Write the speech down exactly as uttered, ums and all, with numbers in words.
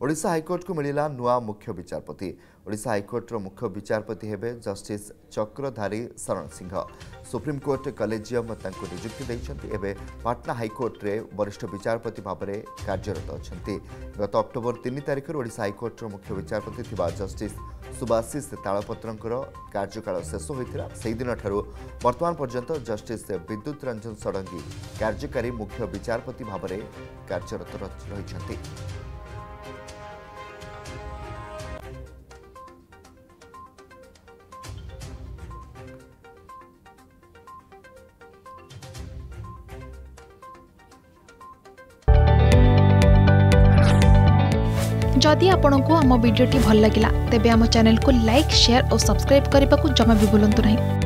Odisha high court को मिला नुआ मुख्य विचारपति। ओडिशा हाइकोर्टर मुख्य विचारपति हेबे justice Chakradhari Sharan Singh. Supreme court collegium तांको नियुक्ति देइछन्ति। एबे पाटना हाइकोर्ट रे वरिष्ठ विचारपति भाव में कार्यरत अछन्ति। गत अक्टोबर तीन तारिख ओडिशा हाइकोर्टर मुख्य विचारपति थिबा जस्टिस सुभाषिष तालपत्रंकर कार्यकाल शेष होइतिला। सेहि दिन ठारू वर्तमान पर्यंत जस्टिस विद्युत रंजन षडंगी कार्यकारी मुख्य विचारपति भाव में कार्यरत रहिछन्ति। जदि आपंक आम भिडी भल लगा तेब आम चैनल को लाइक शेयर और सब्सक्राइब करने को जमा भी भूलु नहीं।